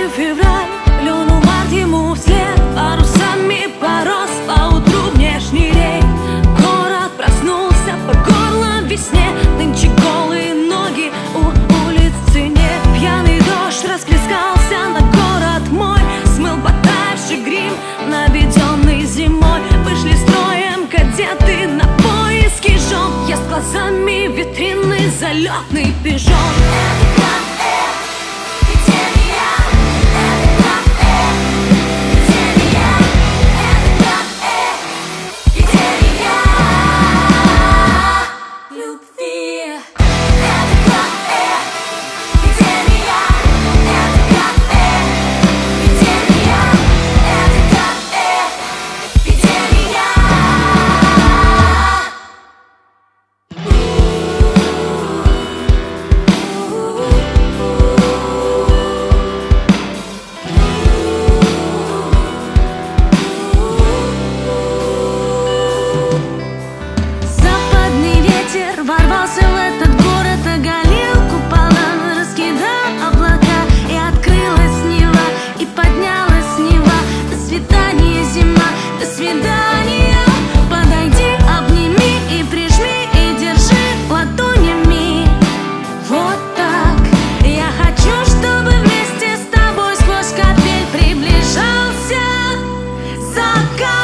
Январь, февраль, плюнул март ему вслед, парусами порос поутру внешний рейд. Город проснулся по горло в весне, нынче голые ноги у улиц в цене. Пьяный дождь расплескался на город мой, смыл потаявший грим, наведенный зимой. Вышли строем кадеты на поиски жен, я с глазами витрины залетный пижон. Ворвался в этот город, оголил купола, раскидал облака, и открылась Нева, и поднялась Нева. До свидания, зима, до свидания. Подойди, обними и прижми, и держи ладонями. Вот так. Я хочу, чтобы вместе с тобой сквозь капель приближался закат.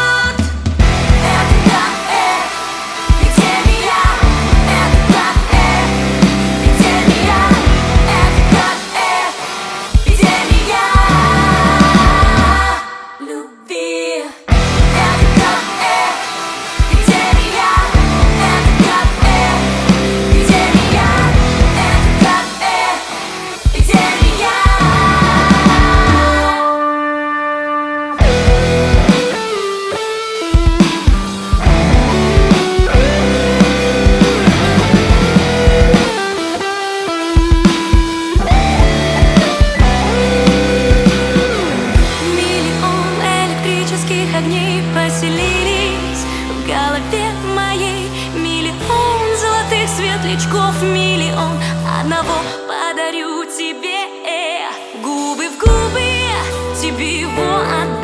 Огни поселились в голове моей, миллион золотых светлячков, миллион. Одного подарю тебе, губы в губы, тебе его отдам.